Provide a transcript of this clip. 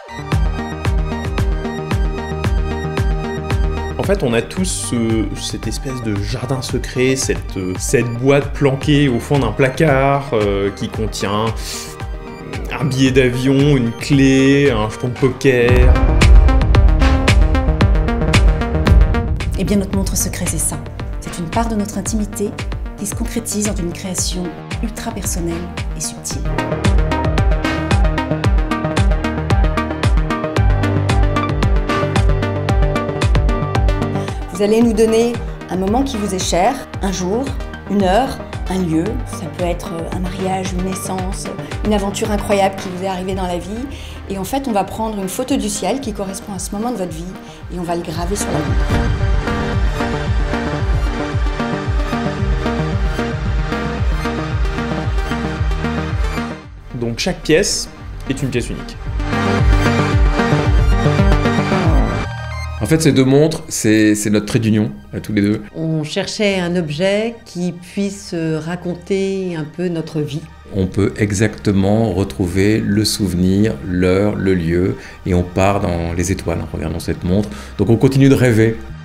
En fait, on a tous cette espèce de jardin secret, cette boîte planquée au fond d'un placard qui contient un billet d'avion, une clé, un jeton de poker. Eh bien, notre montre secret, c'est ça. C'est une part de notre intimité qui se concrétise dans une création ultra personnelle et subtile. Vous allez nous donner un moment qui vous est cher, un jour, une heure, un lieu. Ça peut être un mariage, une naissance, une aventure incroyable qui vous est arrivée dans la vie. Et en fait, on va prendre une photo du ciel qui correspond à ce moment de votre vie et on va le graver sur la montre. Donc chaque pièce est une pièce unique. En fait, ces deux montres, c'est notre trait d'union, à tous les deux. On cherchait un objet qui puisse raconter un peu notre vie. On peut exactement retrouver le souvenir, l'heure, le lieu, et on part dans les étoiles en regardant cette montre. Donc on continue de rêver.